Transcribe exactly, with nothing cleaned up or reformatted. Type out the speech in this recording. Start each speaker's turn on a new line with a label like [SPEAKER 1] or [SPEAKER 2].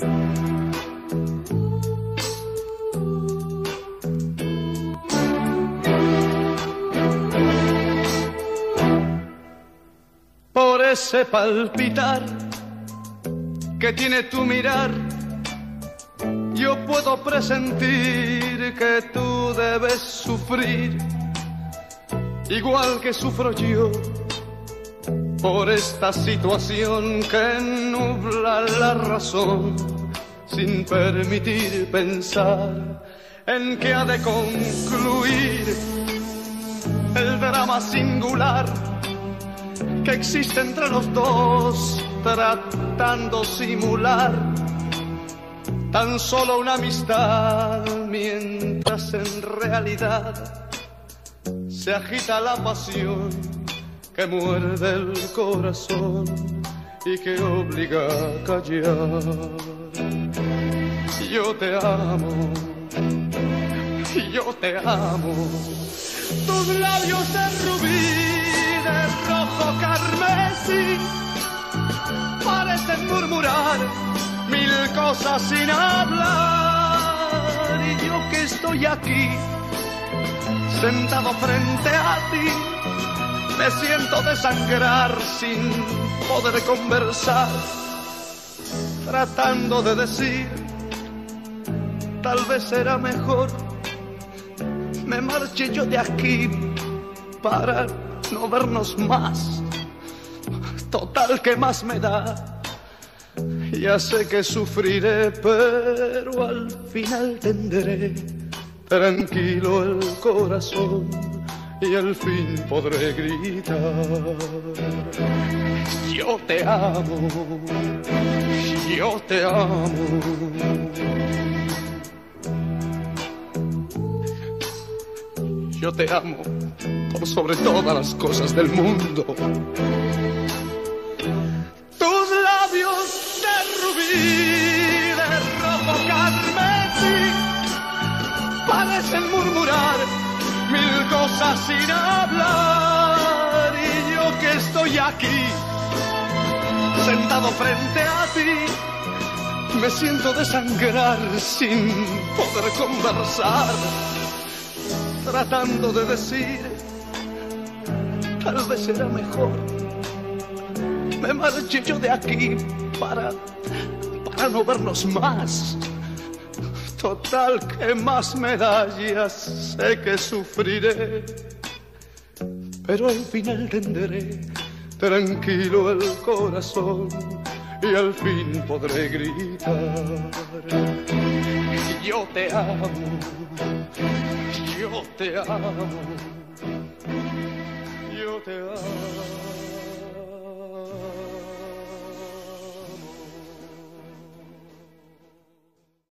[SPEAKER 1] Por ese palpitar que tiene tu mirar, yo puedo presentir que tú debes sufrir, igual que sufro yo, por esta situación que nubla la razón, sin permitir pensar en que ha de concluir el drama singular que existe entre los dos, tratando simular tan solo una amistad, mientras en realidad se agita la pasión que muerde el corazón y que obliga a callar. Yo te amo, yo te amo, tus labios de rubí, de rojo carmesí, parecen murmurar mil cosas sin hablar, y yo que estoy aquí, sentado frente a ti, me siento desangrar sin poder conversar, tratando de decir, tal vez será mejor me marche yo de aquí para no vernos más. Total, ¿qué más me da? Ya sé que sufriré, pero al final tendré tranquilo el corazón y al fin podré gritar. Yo te amo, yo te amo. Yo te amo por sobre todas las cosas del mundo. Tus labios de rubí, de rojo carmesí, parecen murmurar mil cosas sin hablar, y yo que estoy aquí, sentado frente a ti, me siento desangrar sin poder conversar, tratando de decir, tal vez será mejor me marche yo de aquí para, para no vernos más. Total, ¿qué más me da? Ya sé que sufriré, pero al final tendré tranquilo el corazón y al fin podré gritar. Yo te amo, yo te amo, yo te amo.